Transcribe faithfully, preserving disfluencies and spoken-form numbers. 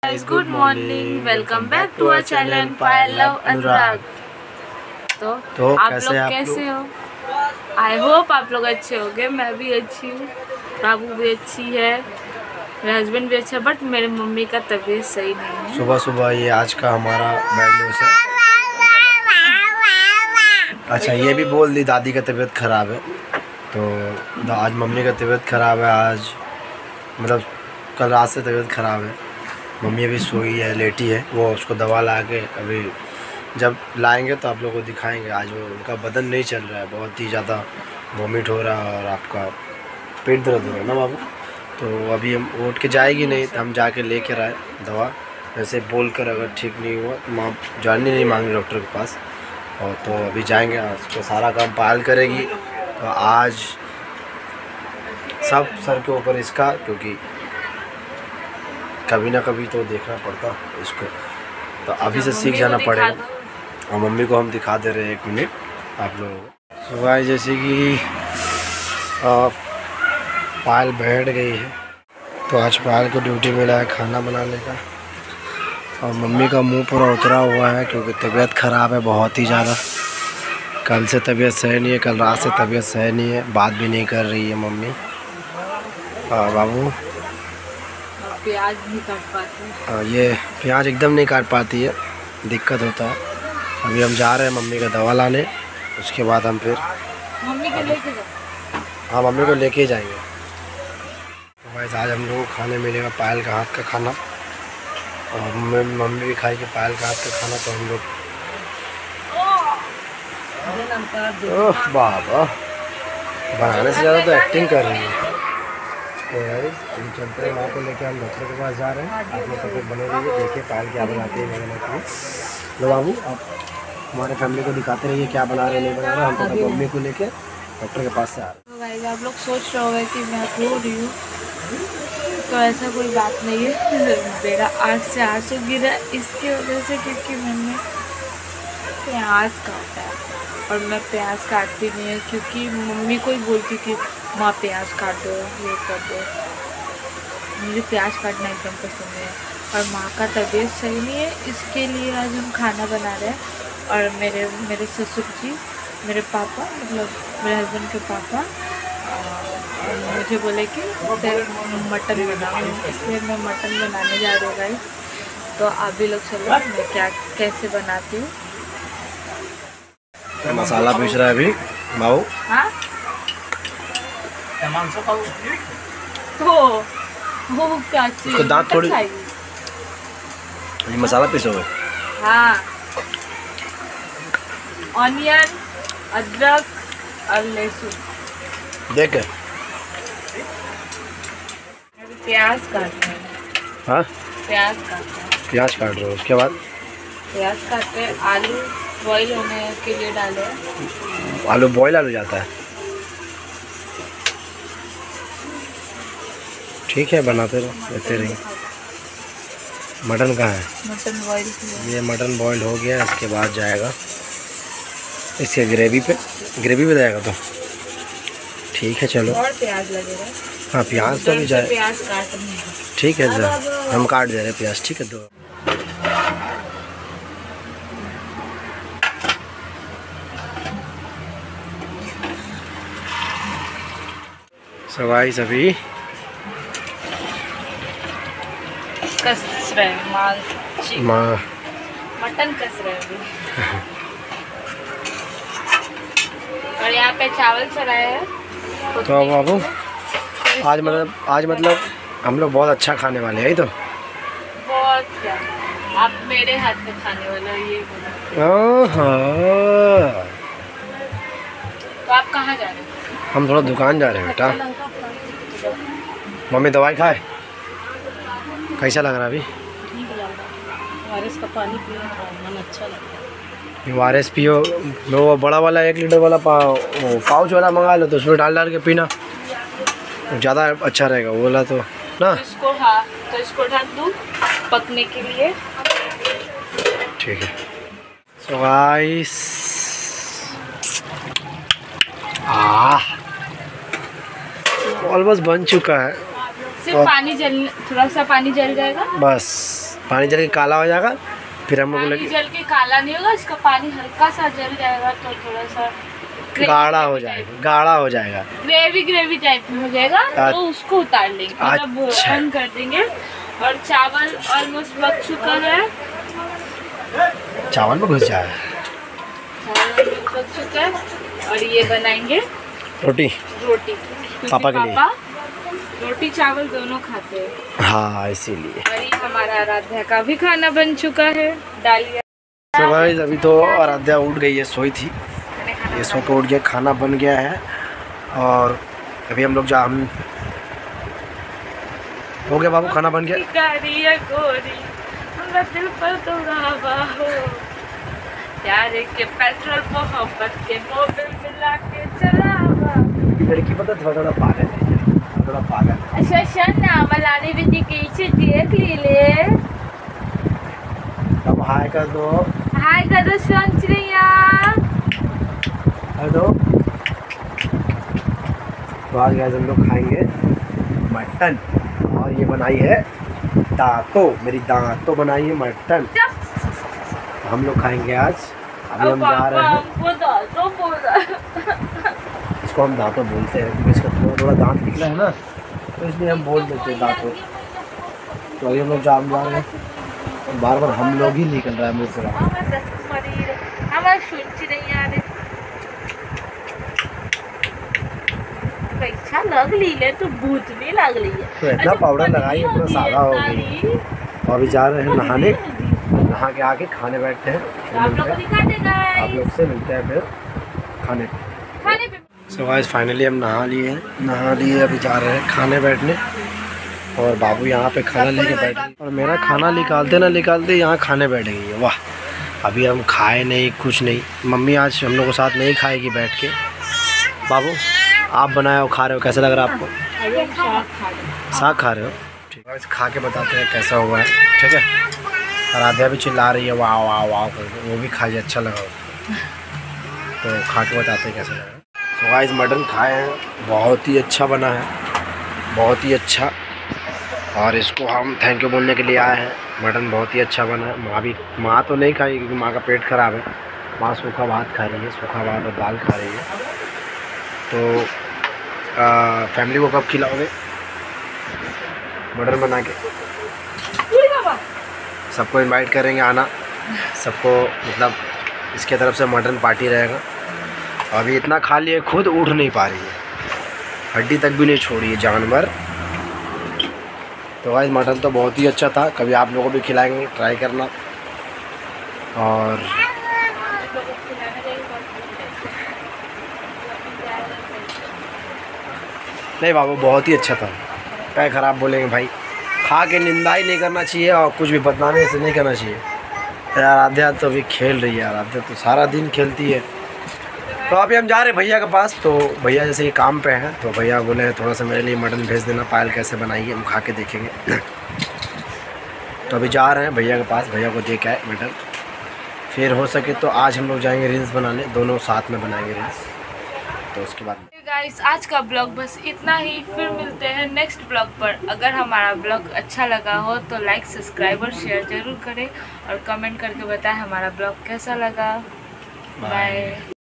Guys, good morning, welcome back to our channel Payal love Anurag. तो, तो आप लोग कैसे हो? आई होप आप लोग अच्छे होंगे। मैं भी अच्छी हूँ, बाबू भी अच्छी है, मेरे हस्बैंड भी अच्छा है, बट मेरे मम्मी का तबीयत सही नहीं है। सुबह सुबह ये आज का हमारा बैड न्यूज़ है। अच्छा, ये भी बोल दी दादी का तबीयत ख़राब है, तो आज मम्मी का तबीयत ख़राब है। आज मतलब कल रात से तबीयत ख़राब है। मम्मी अभी सोई है, लेटी है। वो उसको दवा ला के अभी जब लाएंगे तो आप लोगों को दिखाएंगे। आज वो उनका बदन नहीं चल रहा है, बहुत ही ज़्यादा वॉमिट हो रहा है और आपका पेट दर्द हो रहा है ना बाबू। तो अभी हम उठ के जाएगी नहीं, तो हम जाके ले कर आए दवा। वैसे बोल कर अगर ठीक नहीं हुआ तो माँ जाने नहीं मांगी डॉक्टर के पास, और तो अभी जाएंगे। आज तो सारा काम पायल करेगी, तो आज सब सर के ऊपर इसका, क्योंकि कभी ना कभी तो देखना पड़ता इसको, तो अभी से सीख जाना पड़ेगा। और मम्मी को हम दिखा दे रहे हैं, एक मिनट आप लोगों को। सुबह जैसे कि पायल बैठ गई है, तो आज पायल को ड्यूटी मिला है खाना बनाने का। और मम्मी का मुंह पूरा उतरा हुआ है, क्योंकि तबीयत ख़राब है बहुत ही ज़्यादा। कल से तबीयत सही नहीं है, कल रात से तबीयत सही नहीं है, बात भी नहीं कर रही है मम्मी। हाँ बाबू, प्याज नहीं काट पाती। हाँ, ये प्याज एकदम नहीं काट पाती है, दिक्कत होता है। अभी हम जा रहे हैं मम्मी का दवा लाने, उसके बाद हम फिर मम्मी को लेके जाओ। हाँ, मम्मी को लेके ही जाएंगे। तो भाई आज हम लोगों को खाने मिलेगा पायल का हाथ का खाना, और मम्मी भी खाएगी पायल का हाथ का खाना। तो हम लोग ओह बाबा, बनाने से ज़्यादा तो एक्टिंग कर रही है। तो यार हम चलते हैं, माँ को लेके हम डॉक्टर के पास जा रहे हैं। आप लोग सब लोग बने रहिए, देखिए पायल क्या बनाती है नहीं बनाती है। लो बाबू, आप हमारे फैमिली को दिखाते रहिए क्या बना रहे नहीं बना रहे। हम तो मम्मी को लेके डॉक्टर के पास से आ रहे हैं। तो आप लोग सोच रहे होंगे कि मैं रो रही हूँ, तो ऐसा कोई बात नहीं है। मेरा आँख से आंसू गिरा इसकी वजह से, क्योंकि मैंने प्याज काटा है और मैं प्याज काटती नहीं है, क्योंकि मम्मी को ही बोलती कि माँ प्याज काट दो, ये कर दो। मुझे प्याज काटना एकदम पसंद है, और माँ का तबीयत सही नहीं है, इसके लिए आज हम खाना बना रहे हैं। और मेरे मेरे ससुर जी, मेरे पापा, मतलब मेरे हस्बैंड के पापा मुझे बोले कि मटन बनाओ, इसलिए मैं मटन बनाने जा रही हूँ गाइस। तो आप भी लोग चलो मैं क्या कैसे बनाती हूँ। मसाला पीस रहा है अभी बाबू। हाँ, तो वो क्या चीज़, दांत थोड़ी मसाला पीसोगे? हाँ, ऑनियन, अदरक और लहसुन देख के प्याज काटना है। हाँ, प्याज काटना है, प्याज काट रहे हो, उसके बाद प्याज काटे, आलू बॉईल होने के लिए डाले। आलू बॉईल आलू जाता है, ठीक है बनाते रहो, देते रहिए। मटन कहाँ है? मटन बॉईल, ये मटन बॉईल हो गया, इसके बाद जाएगा इसके ग्रेवी पे, ग्रेवी पे जाएगा। तो ठीक है चलो, और प्याज लगेगा। हाँ प्याज तो भी जाए, प्याज काटना है, ठीक है सर, हम काट दे रहे हैं प्याज, ठीक है। दो सवाई सभी कस रहे माल, माँ मटन कस रहे अभी। और यहाँ पे चावल चढ़ाए हैं। तो बाबू आज मतलब आज मतलब हम लोग बहुत अच्छा खाने वाले हैं, तो बहुत क्या, आप मेरे हाथ में खाने वाले हो ये बोलो। ओह, तो आप कहाँ जा रहे हो? हम थोड़ा दुकान जा रहे हैं बेटा। मम्मी दवाई खाए, कैसा लग रहा है अभी? ओआरएस का पानी पियो, मन अच्छा लगता है। ओआरएस पियो, वो बड़ा वाला एक लीटर वाला पा, वो पाउच वाला मंगा लो, तो उसमें डाल डाल के पीना, ज़्यादा अच्छा रहेगा वो वाला तो ना। तो इसको हाँ, तो इसको ढक दूँ पकने के लिए, ठीक है। सो गाइस, आह ऑलमोस्ट बन चुका है। सिर्फ पानी जल, थोड़ा सा पानी जल जाएगा बस, पानी जल के काला हो जाएगा, फिर हम लोग पानी लगे जल के काला नहीं होगा, इसका पानी हल्का सा जल जाएगा तो थोड़ा सा गाढ़ा हो जाएगा, गाढ़ा हो जाएगा, ग्रेवी ग्रेवी टाइप में हो जाएगा। तो उसको उतार लेंगे, मतलब अच्छा। बंद कर देंगे। और चावल ऑलमोस्ट पक चुका है, चावल में घुस जाएगा, चावल पक चुका है। और ये बनाएंगे रोटी रोटी, पापा के लिए। पापा रोटी चावल दोनों खाते हैं। हाँ इसीलिए। और ये हमारा आराध्या का भी खाना बन चुका है, डालिया। तो गाइस अभी तो आराध्या उठ गई है, सोई थी, ये सो के उठ गया, खाना बन गया है। और अभी हम लोग जा हम हो गया बाबू, खाना बन गया। गोरी गोरी दिल पर दौड़ावा हो, प्यार के पेट्रोल मोहब्बत के मोबिल मिला के चलावा। लड़की पता थोड़ा थोड़ा पागल है, थोड़ा पागल है। अच्छा अच्छा नाम लाने भी दिखे देख ली ले। अब हाय कर दो, हाय कर दो संचरिया, कर दो। तो आज गाइस हम लोग खाएंगे मटन, और ये बनाई है दांतो, मेरी दांतो बनाई है मटन। तो हम लोग खाएंगे आज। अभी हम जा रहे हैं, इसको हम दांतो बोलते हैं क्योंकि इसका थोड़ा थोड़ा दांत निकला है ना, तो इसलिए हम बोल देते हैं दांतो। तो अभी हम लोग जा रहे हैं, बार बार हम लोग ही निकल रहा है मुझ से। अच्छा लग ली ले तो भूत नहीं लग रही है। तो इतना पाउडर लगाई है, पूरा सादा हो गई। और अभी जा रहे हैं नहाने, नहा के आके खाने बैठते हैं, फिर आप मिलते लोग को हैं, दिखा देगा आप लोग से मिलते हैं फिर खाने पे। खाने पे। सो गाइस फाइनली हम नहा लिए हैं, नहा लिए अभी जा रहे हैं खाने बैठने। और बाबू यहाँ पे खाना लेके बैठ गए, और मेरा खाना निकालते ना निकालते यहाँ खाने बैठ गई है। वाह, अभी हम खाए नहीं, कुछ नहीं। मम्मी आज हम लोग के साथ नहीं खाएगी बैठ के। बाबू आप बनाए हो, खा रहे हो, कैसा लग रहा है आपको? साग खा रहे हो, ठीक है। खा के बताते हैं कैसा हुआ है, ठीक है। आराध्या भी चिल्ला रही है वाह वाह वाह करके, वो भी खाइए, अच्छा लगा उसको। तो खा के बताते हैं कैसा लगा। तो गाइस मटन खाए हैं, बहुत ही अच्छा बना है, बहुत ही अच्छा। और इसको हम थैंक यू बोलने के लिए आए हैं। मटन बहुत ही अच्छा बना है। माँ भी, माँ तो नहीं खाएगी क्योंकि माँ का पेट ख़राब है। माँ सूखा भात खा रही है, सूखा भात और दाल खा रही है। तो आ, फैमिली को कब खिलाओगे मटन बना के? सबको इनवाइट करेंगे आना, सबको, मतलब इसके तरफ से मटन पार्टी रहेगा। अभी इतना खा लिए, खुद उठ नहीं पा रही है, हड्डी तक भी नहीं छोड़ी है जानवर। तो भाई मटन तो बहुत ही अच्छा था, कभी आप लोगों को भी खिलाएंगे, ट्राई करना। और नहीं बाबू बहुत ही अच्छा था, क्या ख़राब बोलेंगे भाई। खा के निंदा ही नहीं करना चाहिए और कुछ भी बदनामी से नहीं करना चाहिए। यार आराध्या तो अभी खेल रही है, आराध्या तो सारा दिन खेलती है। तो अभी हम जा रहे हैं भैया के पास। तो भैया जैसे कि काम पे हैं, तो भैया बोले थोड़ा सा मेरे लिए मटन भेज देना, पायल कैसे बनाइए, हम खा के देखेंगे। तो अभी जा रहे हैं भैया के पास, भैया को दे के आए मटन। फिर हो सके तो आज हम लोग जाएंगे रील्स बनाने, दोनों साथ में बनाएंगे रील्स। तो उसके बाद गाइस आज का ब्लॉग बस इतना ही, फिर मिलते हैं नेक्स्ट ब्लॉग पर। अगर हमारा ब्लॉग अच्छा लगा हो तो लाइक, सब्सक्राइब और शेयर ज़रूर करें, और कमेंट करके बताएं हमारा ब्लॉग कैसा लगा। बाय।